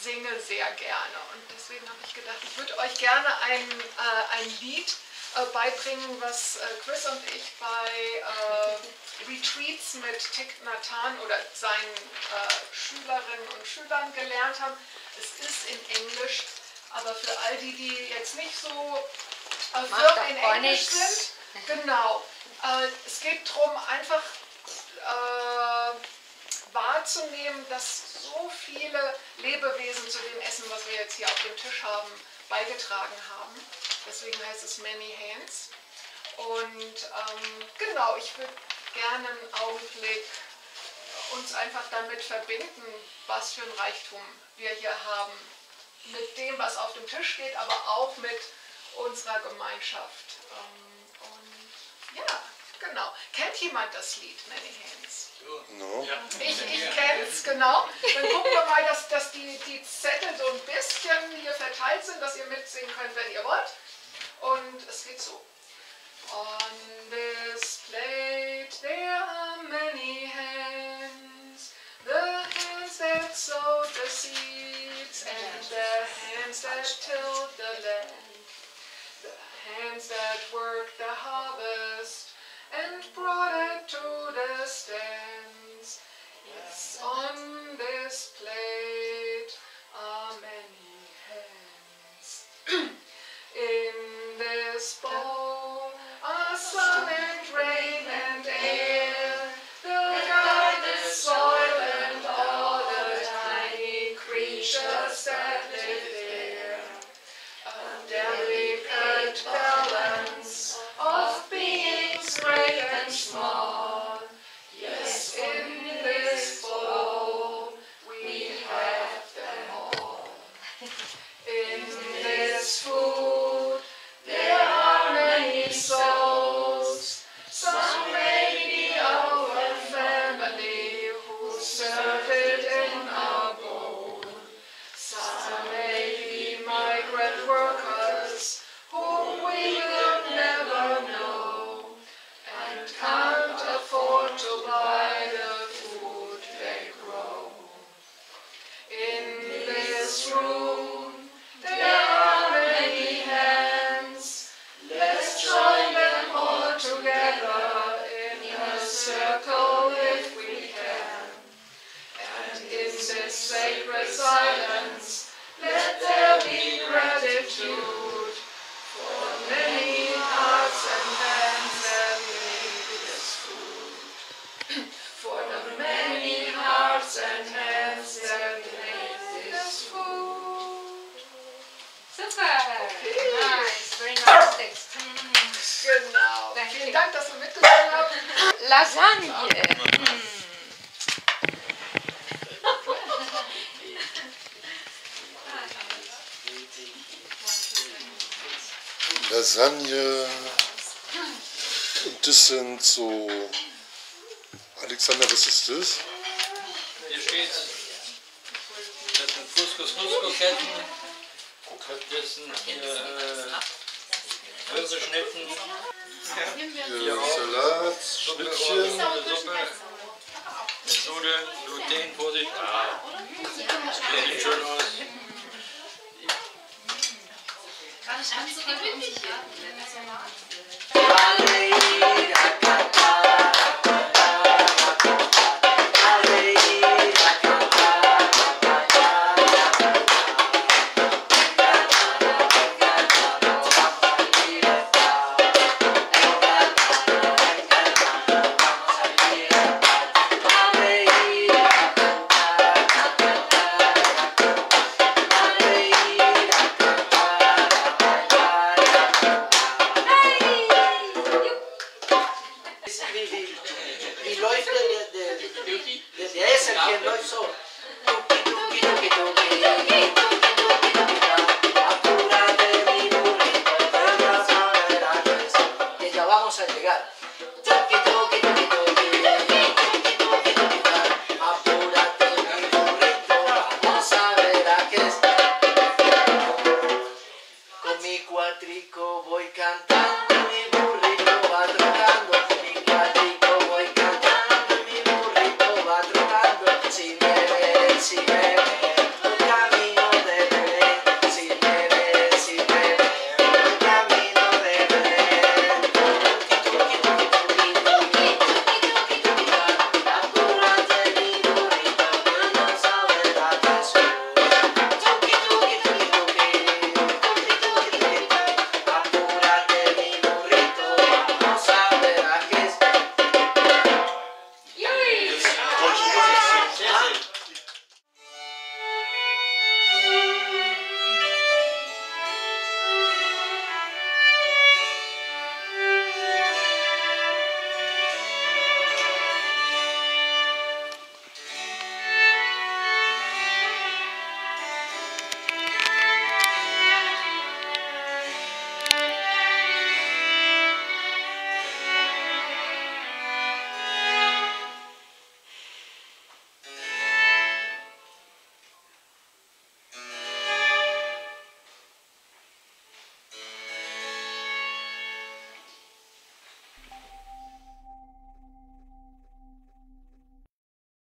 singe sehr gerne und deswegen habe ich gedacht, ich würde euch gerne ein Lied beibringen, was Chris und ich bei Retreats mit Thich Nhat Hanh oder seinen Schülerinnen und Schülern gelernt haben. Es ist in Englisch, aber für all die, die jetzt nicht so firm in Englisch sind, genau. Es geht darum, einfach wahrzunehmen, dass so viele Lebewesen zu dem Essen, was wir jetzt hier auf dem Tisch haben, beigetragen haben. Deswegen heißt es Many Hands. Und genau, ich würde gerne einen Augenblick uns einfach damit verbinden, was für ein Reichtum wir hier haben. Mit dem, was auf dem Tisch steht, aber auch mit unserer Gemeinschaft. Und ja, genau. Kennt jemand das Lied Many Hands? No. Ja. Ich kenne es, genau. Dann gucken wir mal, dass die Zettel so ein bisschen hier verteilt sind, dass ihr mitsingen könnt, wenn ihr wollt. Und es geht so. On this plate there are many hands, the hands that sowed the seeds and the hands that tilled the land, the hands that worked the harvest and brought it to the stands. Yes, on this plate are many hands. In this bowl are sun and rain and air, the garden, soil and all the tiny creatures that live there. A delicate balance of beings great and small. Yes, in this bowl we have them all. In this food there are many souls. Some may be our family who serve it in our bowl. Some may be migrant workers whom we will never know and can't afford to buy the food they grow. In this room there are many hands. Let's join them all together in a circle if we can. And in this sacred silence, let there be gratitude for the many hearts and hands that made this food. For the many hearts and hands that made this food. Super! Nice, very nice text. Genau. Danke. Vielen Dank, dass ihr mitgesungen habt. Lasagne. Lasagne. Und das sind so. Alexander, was ist das? Hier steht, das sind Couscous-Nusskroketten, das sind Hirseschnitten, Hier Salat, Schnittchen. Suppe, Nudeln, Gluten, Vorsicht. Der sieht schön aus. Wie läuft der Esserchen läuft so. Que ya vamos a llegar. Apúrate mi burrito, vamos a ver a qué está. Con mi cuatrico